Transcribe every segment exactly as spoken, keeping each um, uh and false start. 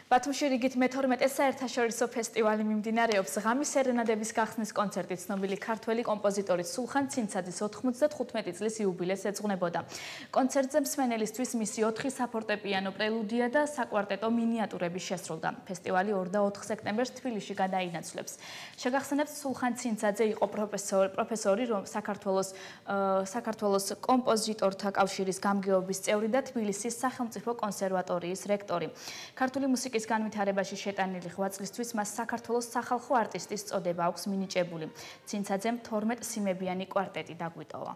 ბათუმში რიგით მეთორმეტე საერთაშორისო ფესტივალი მიმდინარეობს. ღამის სერენადების გახსნის კონცერტი ცნობილი ქართველი კომპოზიტორის სულხან ცინცაძის ოთხმოცდახუთმეტი წლის იუბილეს ეძღვნებოდა. კონცერტზე მსმენელისთვის მისი ოთხი საფორტეპიანო პრელუდია და საკვარტეტო მინიატურები შესრულდა. ფესტივალი ორ და ოთხ სექტემბერს თბილისში გადაინაცვლებს. შეგახსენებთ, სულხან ცინცაძე იყო პროფესორი, პროფესორი რომ საქართველოს საქართველოს კომპოზიტორთა კავშირის გამგეობის წევრი და თბილისის სახელმწიფო კონსერვატორიის რექტორი. ქართული მუსიკის განვითარებაში შეტანილი ღვაწლისთვის მას საქართველოს სახალხო არტისტის წოდება აქვს მინიჭებული. ცინცაძემ თორმეტ სიმებიანი კვარტეტი დაგვიტოვა.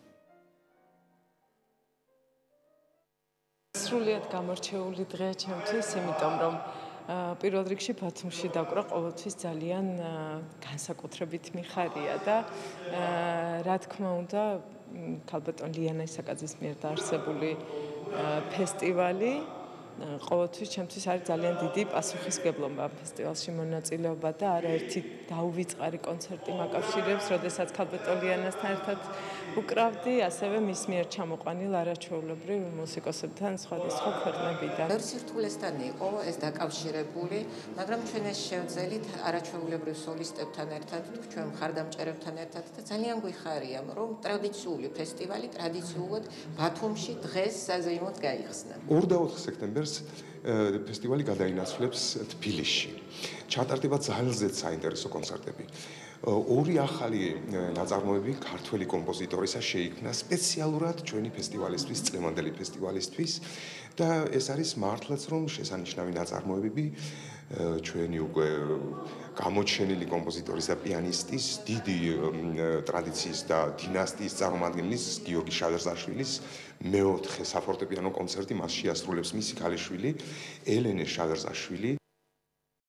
სრულიად გამორჩეული დღეა ჩემთვის, იმიტომ რომ პირველ რიგში ბათუმში დაკვრა ყოველთვის ძალიან განსაკუთრებით მიხარია და რა თქმა უნდა ქალბატონ ლიანა ისაკაძის მიერ დაარსებული ფესტივალი ყოველთვის ჩემთვის არის ძალიან დიდი პასუხისმგებლობა ფესტივალში მონაწილეობა და არაერთი დაუვიწყარი კონცერტი მაკავშირებს, როდესაც ქალბატონ ლიანასთან ერთად უკრავდი, ასევე მის მიერ ჩამოყვანილ არაჩვეულებრივ მუსიკოსებთან სხვადასხვა ქვეყნებიდან. ბევრ სირთულესთან იყო ეს დაკავშირებული, მაგრამ ჩვენ ეს შევძელით არაჩვეულებრივ სოლისტებთან ერთად, ჩვენ მხარდამჭერებთან ერთად და ძალიან გვიხარია, რომ ტრადიციული ფესტივალი ტრადიციულად ბათუმში დღეს საზეიმოდ გაიხსნა. ორ და ოთხ სექტემბერს ფესტივალი გადაინაცვლებს თბილისში. ჩატარდება ძალზედ საინტერესო კონცერტები. ორი ახალი ნაწარმოები ქართველი კომპოზიტორისა შეიქმნა სპეციალურად ჩვენი ფესტივალისთვის, წლევანდელი ფესტივალისთვის და ეს არის მართლაც რომ შესანიშნავი ნაწარმოებები ჩვენი უკვე გამოჩენილი კომპოზიტორის და პიანისტის, დიდი ტრადიციის და დინასტიის წარმომადგენლის გიორგი შადრზაშვილის მეოთხე საფორტეპიანო კონცერტი, მას შეასრულებს მისი ქალიშვილი ელენე შადრზაშვილი.